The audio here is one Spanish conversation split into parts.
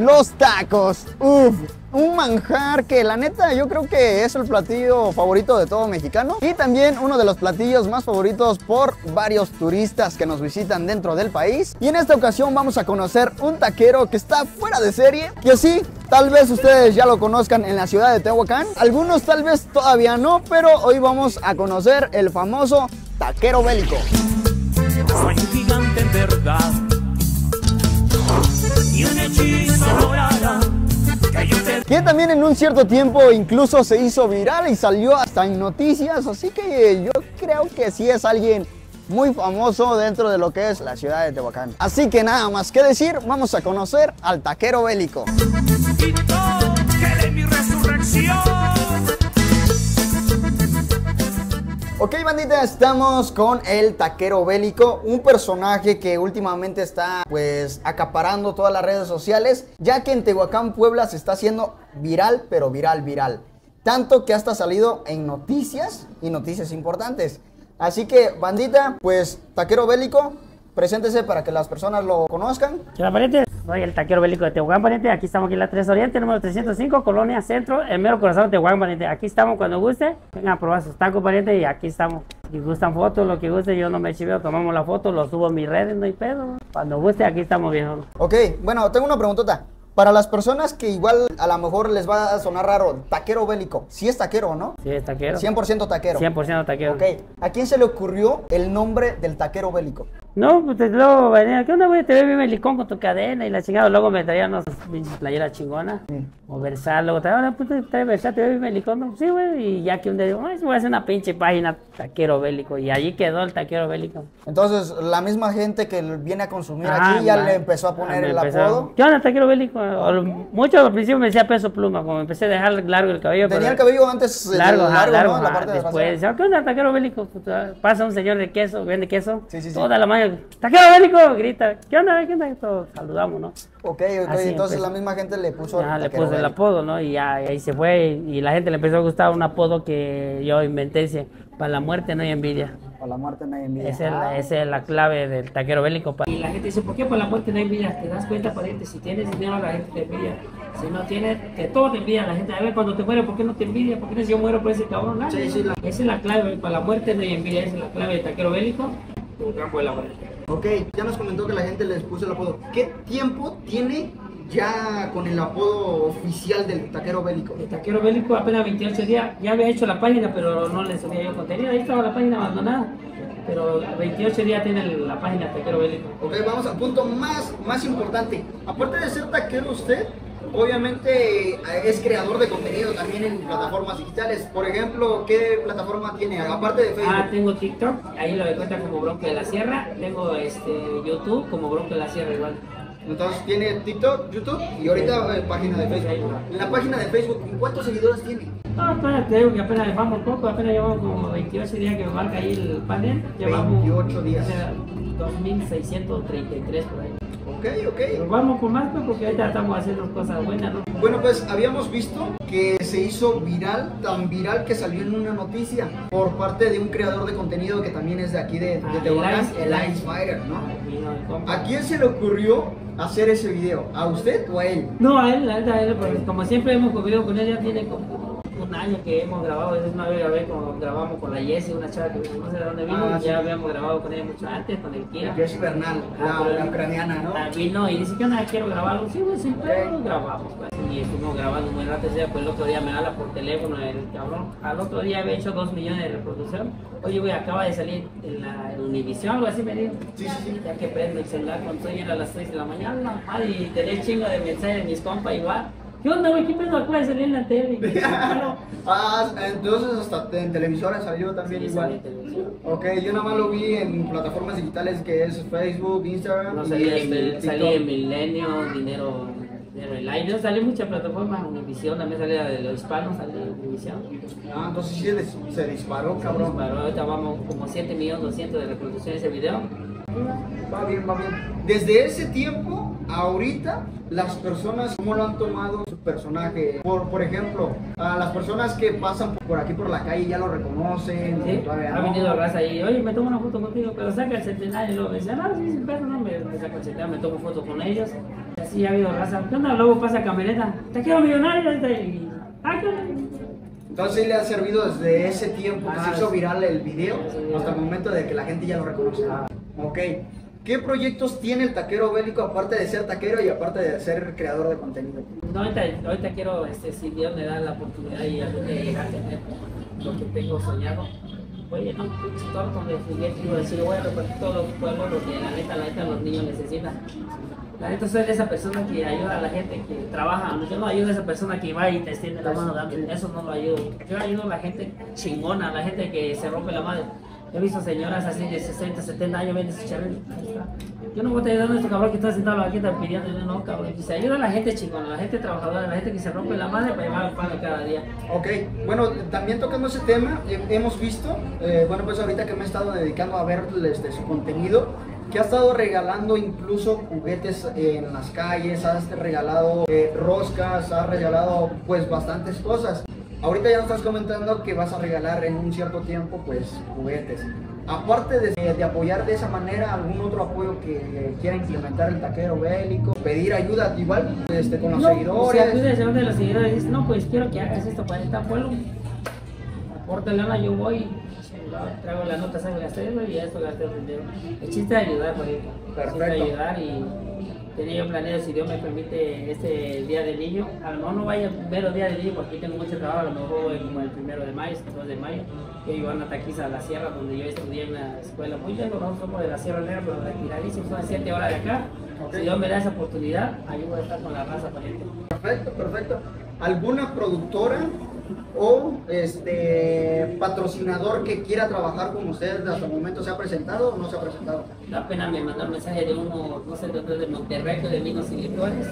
los tacos. Uf, un manjar que la neta yo creo que es el platillo favorito de todo mexicano y también uno de los platillos más favoritos por varios turistas que nos visitan dentro del país. Y en esta ocasión vamos a conocer un taquero que está fuera de serie, que sí, tal vez ustedes ya lo conozcan en la ciudad de Tehuacán, algunos tal vez todavía no, pero hoy vamos a conocer el famoso Taquero Bélico. Soy un gigante en verdad y un hechizo logrará que yo te... Que también en un cierto tiempo incluso se hizo viral y salió hasta en noticias, así que yo creo que sí es alguien muy famoso dentro de lo que es la ciudad de Tehuacán. Así que nada más que decir, vamos a conocer al Taquero Bélico. Y todo que de mi resurrección. Ok, bandita, estamos con el Taquero Bélico, un personaje que últimamente está pues acaparando todas las redes sociales, ya que en Tehuacán, Puebla se está haciendo viral, pero viral. Tanto que hasta ha salido en noticias y noticias importantes. Así que, bandita, pues Taquero Bélico, preséntese para que las personas lo conozcan. Hola, pariente, soy el Taquero Bélico de Tehuacán, pariente. Aquí estamos aquí en la 3 Oriente, número 305, Colonia Centro, el mero corazón de Tehuacán, pariente. Aquí estamos cuando guste, vengan a probar sus tacos, pariente, y aquí estamos. Si gustan fotos, lo que guste, yo no me chiveo, tomamos la foto, lo subo a mis redes, no hay pedo. Cuando guste, aquí estamos, viejo. Ok, bueno, tengo una preguntota. Para las personas que igual a lo mejor les va a sonar raro, Taquero Bélico, ¿sí es taquero o no? Sí, es taquero. 100% taquero. 100% taquero. Ok, ¿a quién se le ocurrió el nombre del Taquero Bélico? No, pues luego venía, ¿qué onda, güey? Te veo bien melicón con tu cadena y la chingada. Luego me traían unas playeras chingonas. O Versal, luego traía, pues trae Versal, te veo bien melicón. ¿No? Sí, güey. Y ya que un día digo, ay, voy a hacer una pinche página Taquero Bélico. Y allí quedó el Taquero Bélico. Entonces, la misma gente que viene a consumir aquí ya le empezó a poner el apodo. ¿Qué onda, Taquero Bélico? Mucho al principio me decía Peso Pluma, como empecé a dejar largo el cabello. Tenía el cabello antes largo, ¿no? La parte de después decía, ¿qué onda, Taquero Bélico? Pasa un señor de queso, vende queso. Sí. Toda la mañana, Taquero Bélico, grita, ¿qué onda? ¿Qué onda? Todos saludamos, ¿no? Ok, Así entonces empezó. la misma gente le puso Ya, le Taquero puse el Bélico. apodo, ¿no? Y ya y ahí se fue y la gente le empezó a gustar un apodo que yo inventé, dice, para la muerte no hay envidia. Para la muerte no hay envidia. Esa es la clave del Taquero Bélico. Y la gente dice, ¿por qué para la muerte no hay envidia? Te das cuenta, pariente, si tienes dinero la gente te envidia. Si no tienes, que todo te envidia la gente. A ver, cuando te mueres, ¿por qué no te envidia? ¿Por qué no si yo muero por ese cabrón? Esa es la clave, para la muerte no hay envidia. Esa es la clave del Taquero Bélico. Tu campo de la muerte. Ok, ya nos comentó que la gente les puso el apodo. ¿Qué tiempo tiene ya con el apodo oficial del Taquero Bélico? El Taquero Bélico apenas 28 días. Ya había hecho la página, pero no le subía yo contenido. Ahí estaba la página abandonada. Pero 28 días tiene la página Taquero Bélico. Ok, vamos al punto más importante. Aparte de ser taquero usted, obviamente es creador de contenido también en plataformas digitales. Por ejemplo, ¿qué plataforma tiene? Aparte de Facebook. Tengo TikTok, ahí lo encuentran como Bronco de la Sierra. Tengo YouTube como Bronco de la Sierra igual. Entonces tiene TikTok, YouTube y ahorita página de Facebook. En la página de Facebook, ¿cuántos seguidores tiene? No, apenas te digo que apenas llevamos poco, apenas llevamos como 28 días que me marca ahí el panel. Llevamos 28 días. 2.633 por ahí. Ok. Pero vamos con más, pues, porque ahorita estamos haciendo cosas buenas, ¿no? Bueno, pues habíamos visto que se hizo viral, tan viral que salió en una noticia por parte de un creador de contenido que también es de aquí de Tehuacán, el Ice Fighter, ¿no? ¿A quién se le ocurrió hacer ese video? ¿A usted o a él? No, a él, porque como siempre hemos convivido con él, ya tiene como un año que hemos grabado. Es una vez como grabamos con la Jessie, una chava que no sé de dónde vino, Sí. ya habíamos grabado con ella mucho antes, con el Kira. Jessie Bernal, la ucraniana, ¿no? Vino y dice, ¿qué onda? Quiero grabarlo. Sí, pues siempre lo grabamos. Pues. Y estuvimos grabando muy rato. Pues el otro día me habla por teléfono el cabrón. Al otro día había hecho 2 millones de reproducción. Oye, güey, acaba de salir en Univision, algo así me dijo. Sí. Ya que prendo el celular cuando estoy a las 6 de la mañana, madre, y tenía chingo de mensajes de mis compas igual. ¿Qué onda, güey? ¿Qué pedo? Acaba de salir en la tele. Entonces hasta en televisores salió también Sí, igual. salí en televisión. Ok, yo nada más lo vi en plataformas digitales que es Facebook, Instagram. No y salí TikTok. en Milenio, Dinero el aire, salí en muchas plataformas, Univision, también salía de los hispanos, salí en Univision. Entonces sí se disparó, cabrón. Pero ahorita vamos como 7.200.000 de reproducciones de ese video. Va bien. Desde ese tiempo, ahorita, las personas, ¿cómo lo han tomado su personaje? Por ejemplo, a las personas que pasan por aquí por la calle ya lo reconocen. ¿Sí? Todavía Ha no. venido raza ahí, oye, me tomo una foto contigo, pero saca el centenario. Y luego me dice, no, sí, pero no, me saca el centenario, me tomo foto con ellos. Así sí ha habido raza. ¿Qué onda? Luego pasa camioneta. Te quiero millonario. Y... Entonces sí le ha servido desde ese tiempo que se hizo sí. viral el video Sí. hasta el momento de que la gente ya lo reconoce. Ok. ¿Qué proyectos tiene el Taquero Bélico aparte de ser taquero y aparte de ser creador de contenido? No, ahorita quiero, si Dios me da la oportunidad y algún día llegar a tener lo que tengo soñado. Oye, no, torto de juguete, digo, decir, voy a repartir todos los pueblos porque la neta los niños necesitan. La neta soy de esa persona que ayuda a la gente que trabaja. Yo no ayudo a esa persona que va y te extiende la mano, eso no lo ayudo. Yo ayudo a la gente chingona, a la gente que se rompe la madre. He visto señoras así de 60, 70 años, ven ese charrero. Yo no voy a estar ayudando a este cabrón que está sentado aquí, está pidiendo, no, cabrón. Se ayuda a la gente chingona, a la gente trabajadora, a la gente que se rompe la madre para llevar el pan de cada día. Ok, bueno, también tocando ese tema, hemos visto, bueno, pues ahorita que me he estado dedicando a ver su contenido, que ha estado regalando incluso juguetes en las calles, has regalado roscas, has regalado pues bastantes cosas. Ahorita ya nos estás comentando que vas a regalar en un cierto tiempo pues juguetes. Aparte de apoyar de esa manera, ¿algún otro apoyo que quiera implementar el Taquero Bélico? ¿Pedir ayuda igual con los seguidores? Si acudes de los seguidores, dices, no, pues quiero que hagas esto para este pueblo. Aporta lana, yo voy, traigo la nota, salgo a hacerlo y esto gasté el dinero. El chiste es ayudar, por ejemplo. Perfecto. El chiste es ayudar y tenía yo planeado, si Dios me permite, este Día del Niño. A lo mejor no vaya a ver los días del niño porque tengo mucho trabajo, a lo mejor voy como el 1 de mayo, el 2 de mayo. Yo iba a una taquiza a la sierra donde yo estudié en la escuela muy lejos, nosotros somos de la Sierra Negra, pero retiradísimos, son 7 horas de acá. Okay. Si Dios me da esa oportunidad, ayudo a estar con la raza, pariente. Perfecto, perfecto. ¿Alguna productora o patrocinador que quiera trabajar con ustedes hasta el momento se ha presentado o no se ha presentado? Da pena me mandó un mensaje de uno, no sé de dónde, de Monterrey, de Vinos y Licores.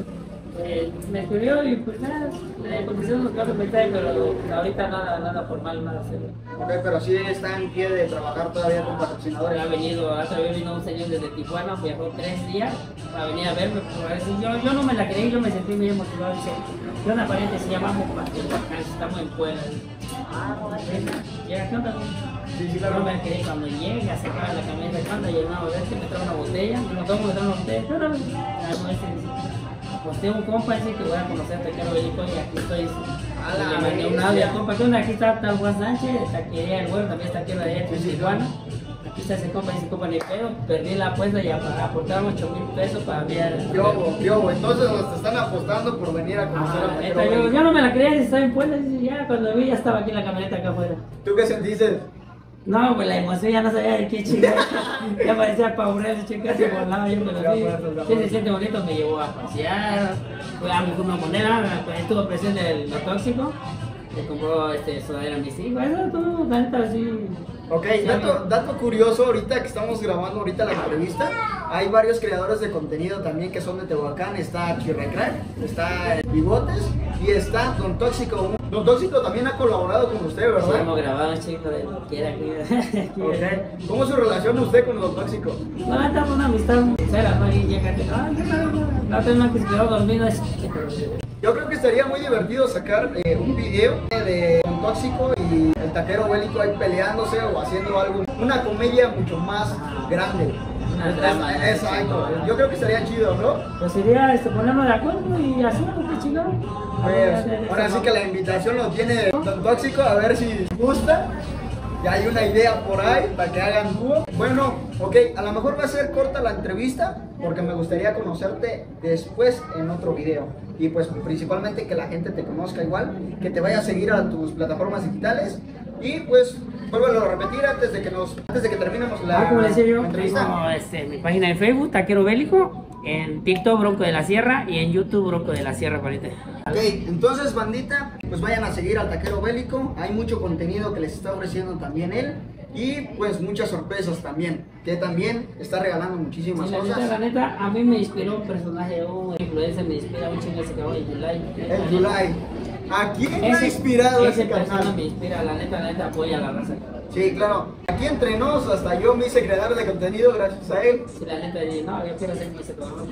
Me escribió y pues nada, hicimos unos cuantos mensajes, pero ahorita nada formal, nada serio. Ok, pero sí está en pie de trabajar todavía con patrocinadores. Ha venido, otra vez vino un señor desde Tijuana, viajó 3 días para venir a verme. Yo no me la creí, yo me sentí muy emocionado. Dice, ¿qué onda, pariente? Se llamamos Tehuacán, estamos en Puebla. Llega, ¿qué onda? Sí, claro. No me creí cuando llega, se acaba la camioneta, cuando llegamos a ver que me trae una botella, nos vamos a traer una botella. ¿Qué onda? Pues tengo un compa, dice que voy a conocer a Taquero Bélico y aquí estoy. Le mandé un audio al compa, ¿qué onda? Aquí está tal Juan Sánchez, taquería el güero, también está aquí de allá en Tijuana. Aquí está ese compa, dice compa, ni pedo, perdí la apuesta y aportaron 8,000 pesos para ver. Yo, entonces nos te están apostando por venir a conocer a Taquero Bélico. Yo no me la creía, si estaba en Puebla, ya cuando vi ya estaba aquí en la camioneta acá afuera. ¿Tú qué sentiste? No, pues la emoción ya no sabía de qué chingada. Ya parecía paurero, chingada, se volaba, yo me lo vi. Sí, se siente bonito, me llevó a pasear, fue a mi moneda, estuvo presente lo tóxico, le compró sudadera a mis hijos, eso todo, la neta, así. Ok, dato curioso, ahorita que estamos grabando ahorita la entrevista, hay varios creadores de contenido también que son de Tehuacán, está Chirrecrack, está Bigotes y está Don Tóxico. Don Tóxico también ha colaborado con usted, ¿verdad? Sí, hemos grabado un chico de quiera. Okay. ¿Cómo es su relación usted con Don Tóxico? No, estamos una amistad muy sincera, ¿no? Y llega la otra vez que se quedó dormido. Yo creo que estaría muy divertido sacar un video de Don Tóxico y el Taquero Bélico ahí peleándose o haciendo algo, una comedia mucho más grande. Una drama. Exacto. Yo creo que estaría chido, ¿no? Pues sería ponernos de acuerdo y así, qué chingado. Pues, ahora sí que la invitación lo tiene Don Tóxico, a ver si gusta. Ya hay una idea por ahí para que hagan dúo. Bueno, ok, a lo mejor va a ser corta la entrevista porque me gustaría conocerte después en otro video. Y pues principalmente que la gente te conozca igual, que te vaya a seguir a tus plataformas digitales. Y pues, vuélvelo a repetir antes de que terminemos la como decía yo, entrevista. Tengo mi página de Facebook, Taquero Bélico, en TikTok, Bronco de la Sierra, y en YouTube, Bronco de la Sierra, ahorita. Ok, entonces bandita, pues vayan a seguir al Taquero Bélico, hay mucho contenido que les está ofreciendo también él. Y pues muchas sorpresas también, que también está regalando muchísimas cosas. La neta, a mí me inspiró un personaje, un influencer, me inspira un chingo ese cabrón, el Yulai. El Yulai. ¿A quién ha inspirado ese canal? Me inspira, la neta apoya a la raza. Sí, claro. Aquí entre nos, hasta yo me hice creador de contenido gracias a él. Sí, la neta, no, yo quiero hacer ese trabajo.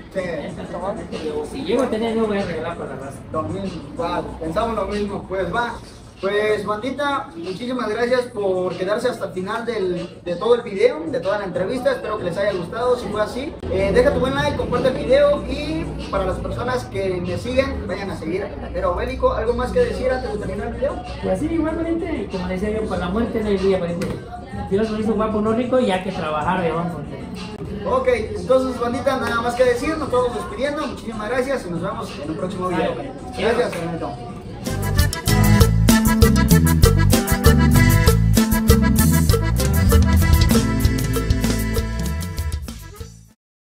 Sí. Si llego a tener, yo voy a regalar para la raza. Lo mismo, va, pensamos lo mismo, pues va. Pues bandita, muchísimas gracias por quedarse hasta el final de todo el video, de toda la entrevista. Espero que les haya gustado. Si fue así, deja tu buen like, comparte el video, y para las personas que me siguen, vayan a seguir al Taquero Bélico. ¿Algo más que decir antes de terminar el video? Pues sí, igual, pariente, como decía yo, para la muerte no hay día, pariente. Dios lo hizo guapo, no rico, y hay que trabajar, vamos. Ok, entonces bandita, nada más que decir, nos estamos despidiendo. Muchísimas gracias y nos vemos en un próximo video. Gracias, hermanito.